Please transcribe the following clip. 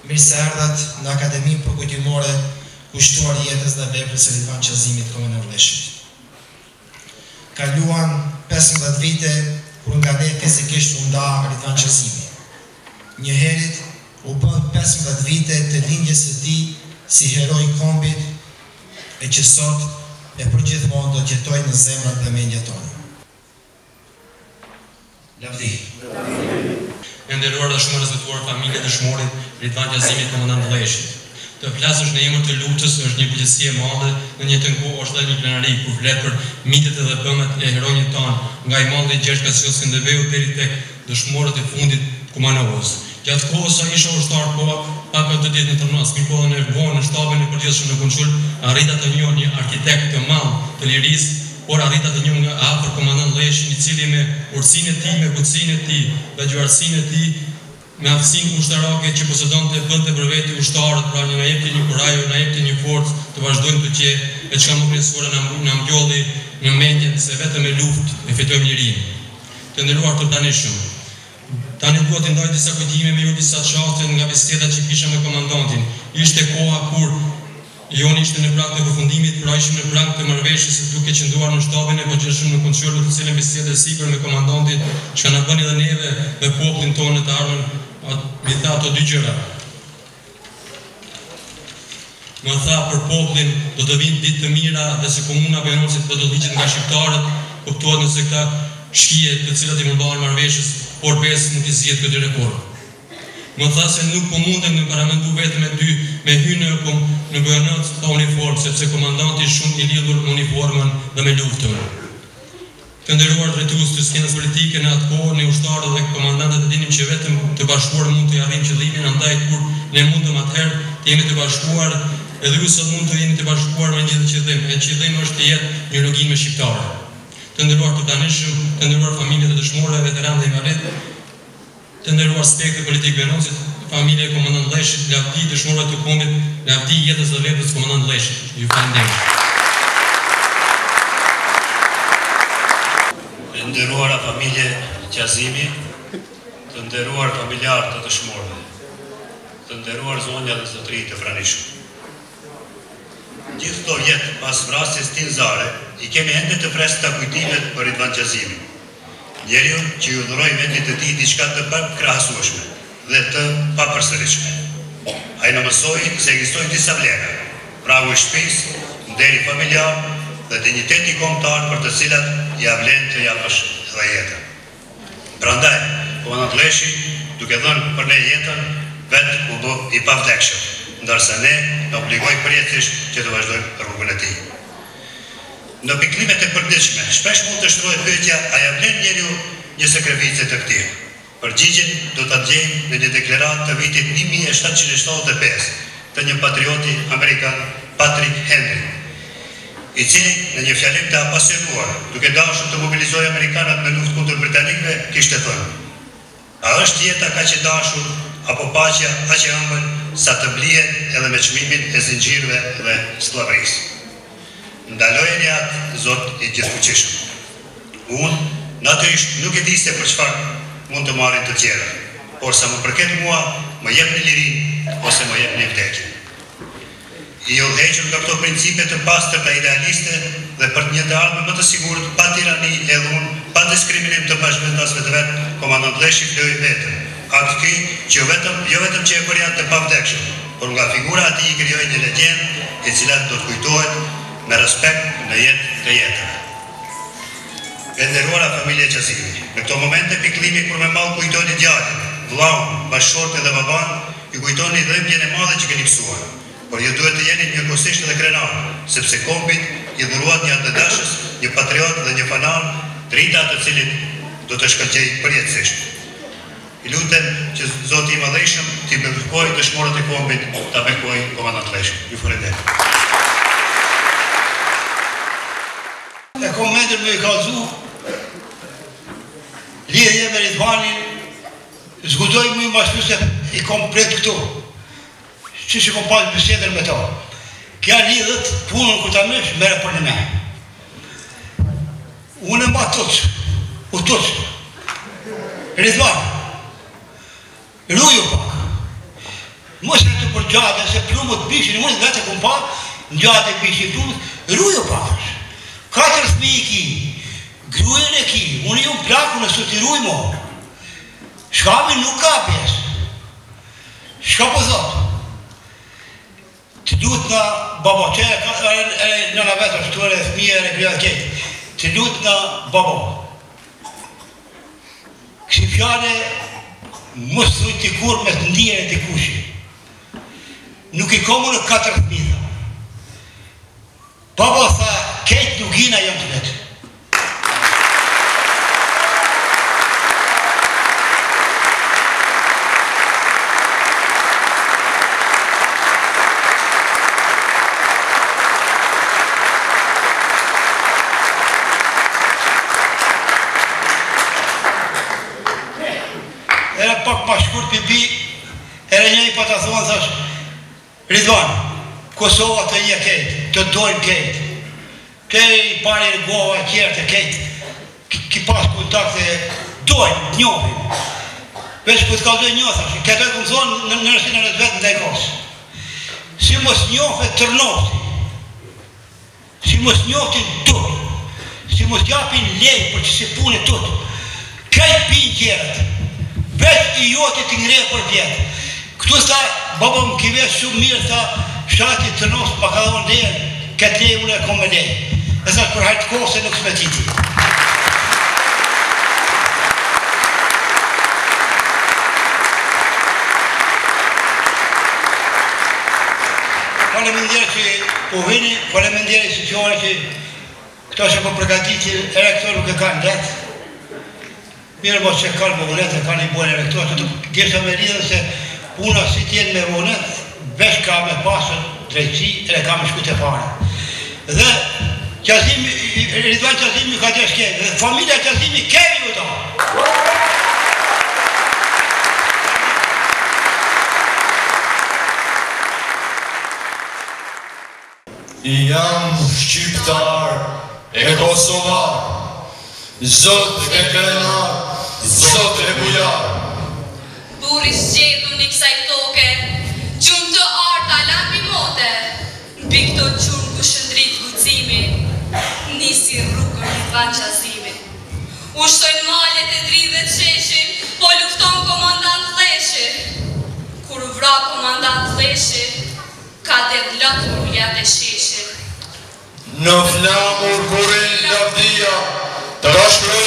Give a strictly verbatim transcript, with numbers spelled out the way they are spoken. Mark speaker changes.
Speaker 1: Mirë se erdhat në Akademinë Përkujtimore Kushtuar Jetës dhe Veprës së Ridvan Qazimit Komandant Vlleshit. Kaluan pesëmbëdhjetë vite kur nga ne fizikisht u nda Ridvan Qazimi. Njëherët u bën pesëmbëdhjetë vite të lindjes së tij si heroi i kombit, e që sot e përgjithmonë do të jetojë në zemrat dhe mendjet tona. Lavdi.
Speaker 2: E nderuar dhe shumë respektuar familje të dëshmorit Ridvan Qazimit Komandant Vlleshit. Të flasësh në emër të luftës është një përgjegjësi e madhe, në një të kohë është edhe një plenari kur flet për mitet dhe bëmet e heronjit ton, nga i malli Gjergj Kasios Skënderbeu deri tek dëshmorët e fundit Kumanovës. Gjatë kohës sa isha ushtar po pak të ditë në Tërnas, mirë po në vonë në shtabin e përgjithshëm në Kunçul, arrita të njoh një arkitekt të madh të lirisë, por arrita të njoh nga afër Komandant Vlleshin, i cili me urtësinë e tij, me butësinë e tij, me gjvarësinë e tij, me aftësinë ushtarake që posedonte bënte për veti ushtarët, pra një na jepte një kurajë, na jepte një forcë të vazhdojmë të gjë, e çka më kryesuara na na mbjolli në mendjen se vetëm me luftë e fitojmë lirinë. Të nderuar të tanishëm. Tani duhet të ndaj disa kujtime me ju disa çaste nga bisedat që kisha me komandantin. Ishte koha kur Joni ishte në prag të përfundimit, pra ishim në prag të marrëveshjes duke qëndruar në shtabin e përgjithshëm në Kunçul, të cilën bisedë sipër me komandantin, çka na bëni edhe neve me popullin tonë të ardhur, mi tha ato dy gjëra. Më tha për popullin do të vinë ditë të mira dhe se komuna Benosit do të ligjet nga shqiptarët, kuptohet nëse këta shkije të cilat i përballen marrëveshjes, por besë nuk i zgjedh këtë rekord. Më tha se nuk po mundem në paramendu vetëm me dy, me hynë në, në bëjënët pa uniformë, sepse komandanti shumë i lidhur me uniformën dhe me luftën. Të nderuar drejtues të skenës politike në atë kohë, ne ushtarët dhe komandantët e dinim që vetëm të bashkuar mund të arrijmë qëllimin, andaj kur ne mundëm atëherë të jemi të bashkuar, edhe ju sot mund të jemi të bashkuar me një qëllim, e qëllimi është të jetë një login me shqiptarë. Të nderuar të tanishëm, të nderuar familjet e dëshmorëve, veteranë dhe invalid, të nderuar spektri politik Benosit, familje e Komandant Vlleshit, lavdi dëshmorëve të kombit, lavdi jetës dhe veprës Komandant Vlleshit. Ju falenderoj.
Speaker 3: Të nderuara familje Qazimi, të nderuar familjarë të dëshmorëve, të nderuar zonja dhe zotëri të pranishëm. Gjithë këto vjet pas vrasjes Tinzare, i kemi ende të freskëta kujtimet për Ridvan Qazimin. Njeriu që ju dhuroi vendit të tij diçka të pakrahasueshme dhe të papërsëritshme. Ai na mësoi se ekzistojnë disa vlera: pragu i shtëpisë, nderi familjar dhe dinjiteti kombëtar për të cilat ia vlen të japësh edhe jetën. Prandaj, Komandant Vlleshi, duke dhënë për ne jetën, vetë u bë i pavdekshëm, ndërsa ne na obligoi përjetësisht që të vazhdojmë rrugën e tij. Në pikëllimet e përditshme, shpesh mund të shtrohet pyetja, a ja vlen njeriu një sakrificë të këtij? Përgjigjen do ta gjejmë në një deklaratë të vitit një mijë e shtatëqind e shtatëdhjetë e pesë të një patrioti amerikan, Patrick Henry, i cili në një fjalim të apasionuar, duke dashur të mobilizojë amerikanët në luftë kundër britanikëve, kishte thënë: "A është jeta kaq e dashur apo paqja aq e ëmbël sa të blihet edhe me çmimin e zinxhirëve dhe skllavërisë? Ndalojeni atë Zot i gjithfuqishëm. Unë natyrisht nuk e di se për çfarë mund të marrin të tjerë, por sa më përket mua, më jepni lirinë ose më jepni vdekjen." I udhëhequr nga këto principe të pastërta idealiste dhe për një të ardhmen më të sigurt, pa tirani e dhunë, pa diskriminim të bashkëvendasve të vet, Komandant Vlleshi floi vetëm. Atë ky që vetëm jo vetëm që e bëri atë të pavdekshëm, por nga figura e tij i krijoi një legjendë e cila do të kujtohet me respekt në jetë të jetëve. E nderuara familje Qazimi, në këto momente pikëllimi kur me mall kujtoni djalin, vllaun, bashkëshortin dhe baban, ju kujtoni dhëmbjen e madhe që keni mësuar. Por ju duhet të jeni njëkohësisht edhe krenar, sepse kombit i dhuruat një atëdashës, një patriot dhe një fanar, drita të cilit do të shkëlqej përjetësisht. I lutem që Zoti i Madhërisëm t'i bekojë dëshmorët e kombit, ta bekojë Komandant Vlleshi. Ju falenderoj.
Speaker 4: E komendet me i kalzu, lidhje me Ridvanin, zgudoj mu i mashtu se i komplet këtu, që që kom pas bisedër me ta. Kja lidhët, punën kur ta mësh, mere për në me. Unë e mba tuç, u tuç. Ridvan, luju pak. Mos e të përgjate, se plumët bishin, unë vetë e kumë pa, në gjatë e bishin plumët, rujo pakësh. Katër fëmi i ki, grujën e ki, unë ju më plaku në sot i ruj mo. Shkami nuk ka pjesë. Shka po thotë? Të lutë nga baba, që e në në vetë është të e fëmije e regrija ketë, të lutë nga baba. Kësi fjale, mos të rujtë të kur me të ndijen e të kushi. Nuk i komu në katër fëmija. Baba tha, ketë nuk gina jam të vetë. Era pak ma shkurt për bi, era një i pa të thonë, thash, Ridvan, Kosova të një kejtë, të dojmë kejtë, të i pari në gova kjerë të kejtë, ki pas kontakte, dojmë, njofim. Vesh për të kalzoj një, thash, këtë e këmë thonë në nërësinë në të vetë në dajkosë. Si mos njofe tërnofti, si mos njoftin tërë, si mos japin lejë për që si punë tëtë, kajtë pinë kjerët, veç i jote të ngre për vjetë. Këtu sta, baba më kive shumë mirë, tha, shati të nosë pa ka dhonë dhejën, këtë lejë unë e kom me lejë. E sa për hajtë kohë se nuk s'me titi. Faleminderit që po vini, faleminderit që fjore që këto që po përgatiti, e rektor nuk e kanë letë. Mirë mos që kanë me vonet, e kanë i bojnë e rektor, që të gjesë me lidhën se puna si tjenë me vonet, vesh ka me pasën drejtësi, e ka me shku të fare. Dhe Qazimi, Ridvan Qazimi ka të shkejnë, dhe familja Qazimi kemi u ta.
Speaker 5: I jam shqiptar e Kosovar, Zot e krenar, Zot e bujar.
Speaker 6: Buri zgjedhun i kësaj toke, gjumë të arta lambi mote, mbi këto gjumë ku shëndrit gucimi, nisi rrugën Ridvan Qazimi. Ushtojnë malet e dridhe qeshi, po lufton komandant Thleshi. Kur vra komandant Thleshi, ka dedlot murjat e sheshi.
Speaker 5: Në flamur kurin lavdia, të shkërë